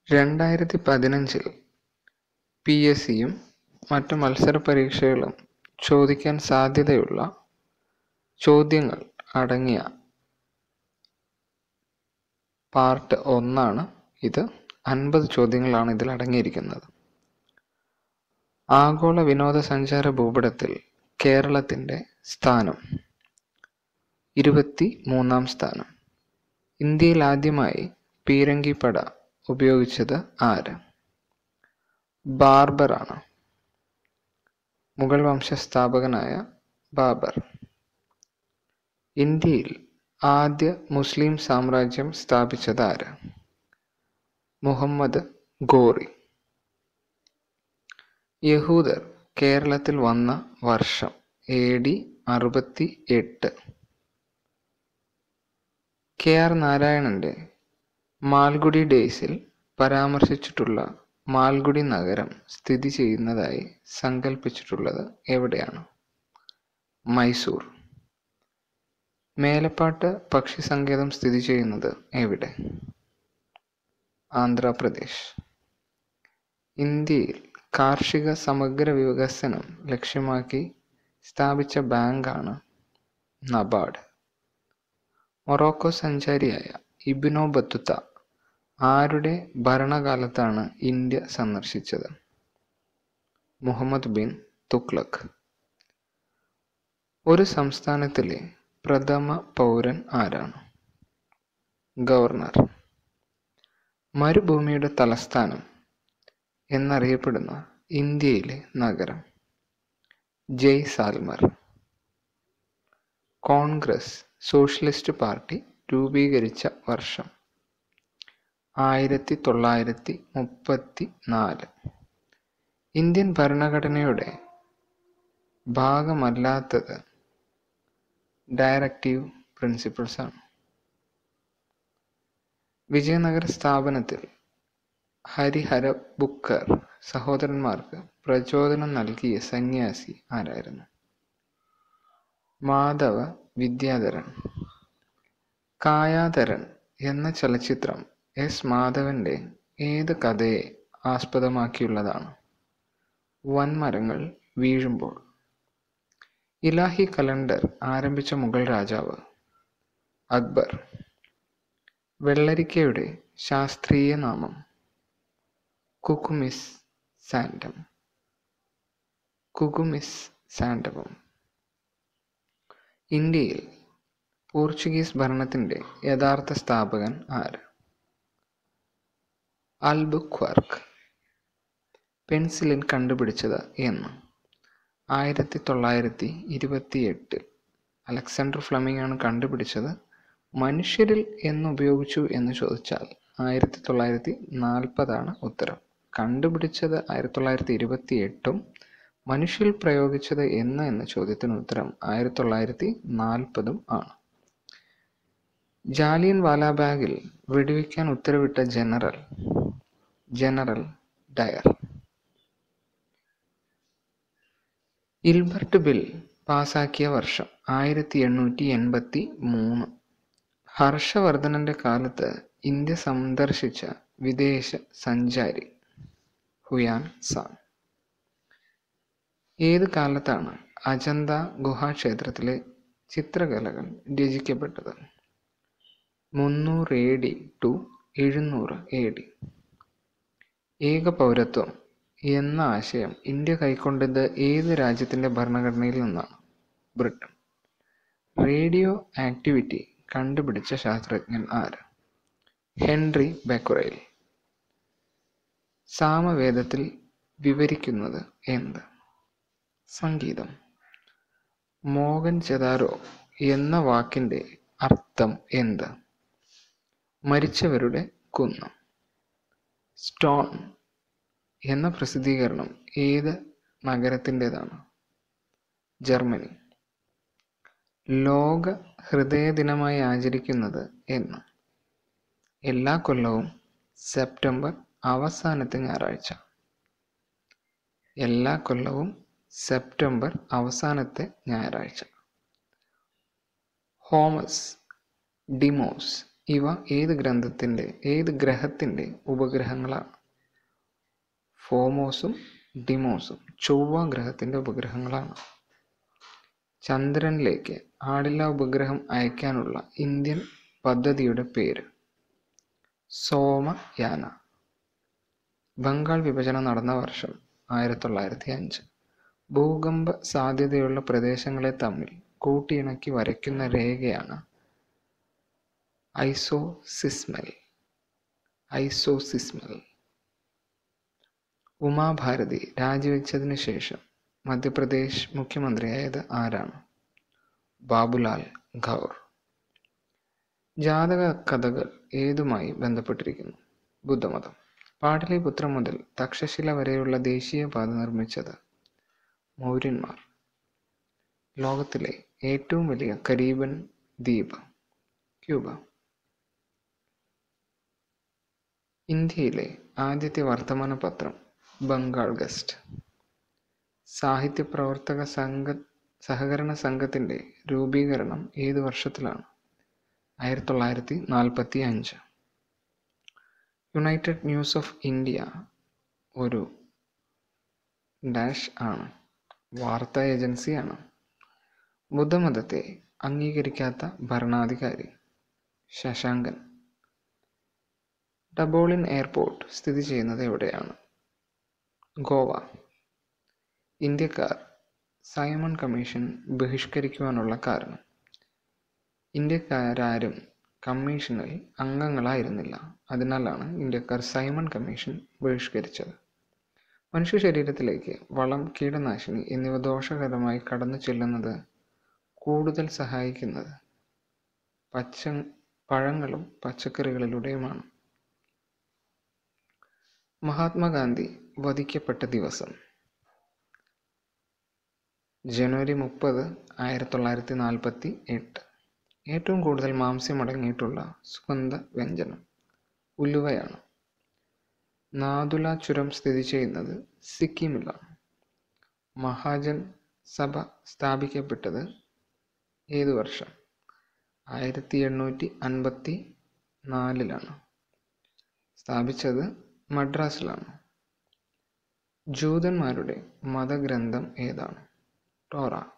2015 PSCയും മറ്റ് മത്സര പരീക്ഷകളും ചോദിക്കാൻ സാധ്യതയുള്ള ചോദ്യങ്ങൾ അടങ്ങിയ പാർട്ട് 1 ഇത്. 50 ചോദ്യങ്ങളാണ് ഇതിൽ അടങ്ങിയിരിക്കുന്നത്. ആഗോള വിനോദസഞ്ചാര ഭൂപടത്തിൽ കേരളത്തിൻ്റെ സ്ഥാനം 23-ാം സ്ഥാനം. ഇന്ത്യയിൽ ആദ്യമായി പീരങ്കിപ്പട ഉപയോഗിച്ചത് ആര്? ബാർബറാണ്. മുഗൾ വംശസ്ഥാപകനായ ബാബർ. ഇന്ത്യയിൽ ആദ്യ മുസ്ലിം സാമ്രാജ്യം സ്ഥാപിച്ചത് ആര്? മുഹമ്മദ് ഗോറി. യഹൂദർ കേരളത്തിൽ വന്ന വർഷം AD 68. KR നാരായണന്റെ മാൽഗുഡി ഡേയ്സിൽ പരാമർശിച്ചിട്ടുള്ള മാൽഗുഡി നഗരം സ്ഥിതി ചെയ്യുന്നതായി സങ്കല്പിച്ചിട്ടുള്ളത് എവിടെയാണ്? മൈസൂർ. മേലപ്പാട്ട് പക്ഷി സങ്കേതം സ്ഥിതി ചെയ്യുന്നത് എവിടെ? ആന്ധ്രാപ്രദേശ്. ഇന്ത്യയിൽ കാർഷിക സമഗ്ര വികസനം ലക്ഷ്യമാക്കി സ്ഥാപിച്ച ബാങ്കാണ് നബാർഡ്. മൊറോക്കോ സഞ്ചാരിയായ ഇബ്നു ബത്തുത്ത ആരുടെ ഭരണകാലത്താണ് ഇന്ത്യ സന്ദർശിച്ചത്? മുഹമ്മദ് ബിൻ തുഗ്ലക്. ഒരു സംസ്ഥാനത്തിലെ പ്രഥമ പൗരൻ ആരാണ്? ഗവർണർ. മരുഭൂമിയുടെ തലസ്ഥാനം എന്നറിയപ്പെടുന്ന ഇന്ത്യയിലെ നഗരം? ജയ്സാൽമർ. കോൺഗ്രസ് സോഷ്യലിസ്റ്റ് പാർട്ടി രൂപീകരിച്ച വർഷം 1934. ഇന്ത്യൻ ഭരണഘടനയുടെ ഭാഗമല്ലാത്തത് ഡയറക്റ്റീവ് പ്രിൻസിപ്പിൾസ് ആണ്. വിജയനഗര സ്ഥാപനത്തിൽ ഹരിഹര ബുക്കർ സഹോദരന്മാർക്ക് പ്രചോദനം നൽകിയ സന്യാസി ആരായിരുന്നു? മാധവ വിദ്യാധരൻ. കായാധരൻ എന്ന ചലച്ചിത്രം S. മാധവന്റെ ഏത് കഥയെ ആസ്പദമാക്കിയുള്ളതാണ്? വൻമരങ്ങൾ വീഴുമ്പോൾ. ഇലാഹി കലണ്ടർ ആരംഭിച്ച മുഗൾ രാജാവ്? അക്ബർ. വെള്ളരിക്കയുടെ ശാസ്ത്രീയ നാമം? കുകുമിസ് സാൻഡം. കുകുമിസ് സാൻഡമം. ഇന്ത്യയിൽ പോർച്ചുഗീസ് ഭരണത്തിൻ്റെ യഥാർത്ഥ സ്ഥാപകൻ ആര്? അൽബുക്വർക്ക്. പെൻസിലിൻ കണ്ടുപിടിച്ചത് എന്ന്? 1928. അലക്സാണ്ടർ ഫ്ലെമിംഗ് ആണ് കണ്ടുപിടിച്ചത്. മനുഷ്യരിൽ എന്നുപയോഗിച്ചു എന്ന് ചോദിച്ചാൽ 1940 ഉത്തരം. കണ്ടുപിടിച്ചത് 1928 മനുഷ്യരിൽ പ്രയോഗിച്ചത് എന്ന് എന്ന ചോദ്യത്തിന് ഉത്തരം 1940 ആണ്. ജാലിയൻ വാലാബാഗിൽ വെടിവെക്കാൻ ഉത്തരവിട്ട ജനറൽ ഡയർ. ഇൽബർട്ട് ബിൽ പാസാക്കിയ വർഷം 1883. ഹർഷവർദ്ധനന്റെ കാലത്ത് ഇന്ത്യ സന്ദർശിച്ച വിദേശ സഞ്ചാരി? Hiuen Tsang. ഏത് കാലത്താണ് അജന്ത ഗുഹാക്ഷേത്രത്തിലെ ചിത്രകലകൾ രചിക്കപ്പെട്ടത്? 300 AD to 700 AD. ഏക പൗരത്വം എന്ന ആശയം ഇന്ത്യ കൈക്കൊണ്ടത് ഏത് രാജ്യത്തിൻ്റെ ഭരണഘടനയിൽ നിന്നാണ്? ബ്രിട്ടൻ. റേഡിയോ ആക്ടിവിറ്റി കണ്ടുപിടിച്ച ശാസ്ത്രജ്ഞൻ ആര്? ഹെൻറി ബെക്കറേൽ. സാമവേദത്തിൽ വിവരിക്കുന്നത് എന്ത്? സംഗീതം. മോഹൻജദാരോ എന്ന വാക്കിൻ്റെ അർത്ഥം എന്ത്? മരിച്ചവരുടെ കുന്ന്. സ്റ്റോൺ എന്ന പ്രസിദ്ധീകരണം ഏത് നഗരത്തിൻ്റെതാണ്? ജർമ്മനി. ലോക ഹൃദയ ദിനമായി ആചരിക്കുന്നത് എന്ന്? എല്ലാ കൊല്ലവും സെപ്റ്റംബർ അവസാനത്തെ ഞായറാഴ്ച. എല്ലാ കൊല്ലവും സെപ്റ്റംബർ അവസാനത്തെ ഞായറാഴ്ച. ഹോമസ് ഡിമോസ് ഇവ ഏത് ഗ്രഹത്തിൻ്റെ ഉപഗ്രഹങ്ങളാണ്? ഫോമോസും ഡിമോസും ചൊവ്വ ഗ്രഹത്തിൻ്റെ ഉപഗ്രഹങ്ങളാണ്. ചന്ദ്രനിലേക്ക് ആളില്ലാ ഉപഗ്രഹം അയക്കാനുള്ള ഇന്ത്യൻ പദ്ധതിയുടെ പേര്? സോമയാന. ബംഗാൾ വിഭജനം നടന്ന വർഷം 1905. ഭൂകമ്പ സാധ്യതയുള്ള പ്രദേശങ്ങളെ തമ്മിൽ കൂട്ടിയിണക്കി വരയ്ക്കുന്ന രേഖയാണ് ഐസോസിസ്മൽ. ഉമാഭാരതി രാജിവെച്ചതിന് ശേഷം മധ്യപ്രദേശ് മുഖ്യമന്ത്രിയായത് ആരാണ്? ബാബുലാൽ ഗൗർ. ജാതക കഥകൾ ഏതുമായി ബന്ധപ്പെട്ടിരിക്കുന്നു? ബുദ്ധമതം. പാടലിപുത്രം മുതൽ തക്ഷശില വരെയുള്ള ദേശീയപാത നിർമ്മിച്ചത് മൗര്യന്മാർ. ലോകത്തിലെ ഏറ്റവും വലിയ കരീബൻ ദ്വീപ്? ക്യൂബ. ഇന്ത്യയിലെ ആദ്യത്തെ വർത്തമാന പത്രം ബംഗാൾ ഗസ്റ്റ്. സാഹിത്യ പ്രവർത്തക സഹകരണ സംഘത്തിൻ്റെ രൂപീകരണം ഏത് വർഷത്തിലാണ്? 1945. യുണൈറ്റഡ് ന്യൂസ് ഓഫ് ഇന്ത്യ ഒരു ആണ്, വാർത്താ ഏജൻസിയാണ്. ബുദ്ധമതത്തെ അംഗീകരിക്കാത്ത ഭരണാധികാരി? ശശാങ്കൻ. ഡബോളിൻ എയർപോർട്ട് സ്ഥിതി ചെയ്യുന്നത് എവിടെയാണ്? ഗോവ. ഇന്ത്യക്കാർ സൈമൺ കമ്മീഷൻ ബഹിഷ്കരിക്കുവാനുള്ള കാരണം? ഇന്ത്യക്കാരും കമ്മീഷനിൽ അംഗങ്ങളായിരുന്നില്ല. അതിനാലാണ് ഇന്ത്യക്കാർ സൈമൺ കമ്മീഷൻ ബഹിഷ്കരിച്ചത്. മനുഷ്യ ശരീരത്തിലേക്ക് വളം, കീടനാശിനി എന്നിവ ദോഷകരമായി കടന്നു ചെല്ലുന്നത് കൂടുതൽ സഹായിക്കുന്നത് പഴങ്ങളും പച്ചക്കറികളിലൂടെയുമാണ്. മഹാത്മാഗാന്ധി വധിക്കപ്പെട്ട ദിവസം? ജനുവരി 30, 1948. ഏറ്റവും കൂടുതൽ മാംസ്യമടങ്ങിയിട്ടുള്ള സുഗന്ധ വ്യഞ്ജനം? ഉലുവയാണ്. നാഥുല ചുരം സ്ഥിതി ചെയ്യുന്നത് സിക്കിമിലാണ്. മഹാജൻ സഭ സ്ഥാപിക്കപ്പെട്ടത് ഏതു വർഷം? 1854. സ്ഥാപിച്ചത് മദ്രാസിലാണ്. ജൂതന്മാരുടെ മതഗ്രന്ഥം ഏതാണ്? ടോറ.